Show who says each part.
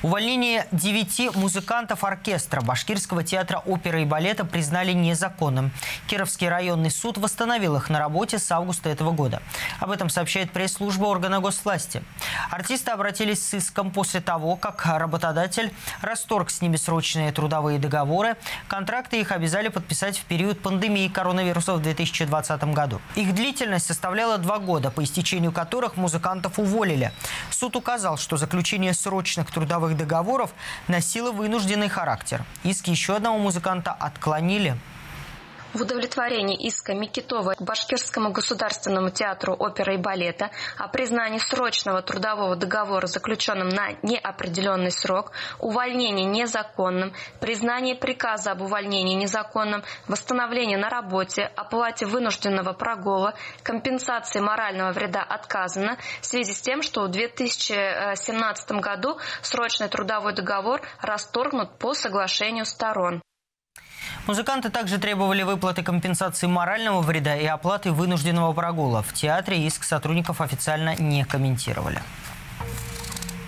Speaker 1: Увольнение 9 музыкантов оркестра Башкирского театра оперы и балета признали незаконным. Кировский районный суд восстановил их на работе с августа этого года. Об этом сообщает пресс-служба органа госвласти. Артисты обратились с иском после того, как работодатель расторг с ними срочные трудовые договоры. Контракты их обязали подписать в период пандемии коронавируса в 2020 году. Их длительность составляла 2 года, по истечению которых музыкантов уволили. Суд указал, что заключение срочных трудовых договоров носило вынужденный характер. Иск еще одного музыканта отклонили.
Speaker 2: В удовлетворении иска Микитова к Башкирскому государственному театру оперы и балета о признании срочного трудового договора, заключенным на неопределенный срок, увольнении незаконным, признании приказа об увольнении незаконным, восстановлении на работе, оплате вынужденного прогула, компенсации морального вреда отказано в связи с тем, что в 2017 году срочный трудовой договор расторгнут по соглашению сторон.
Speaker 1: Музыканты также требовали выплаты компенсации морального вреда и оплаты вынужденного прогула. В театре иск сотрудников официально не комментировали.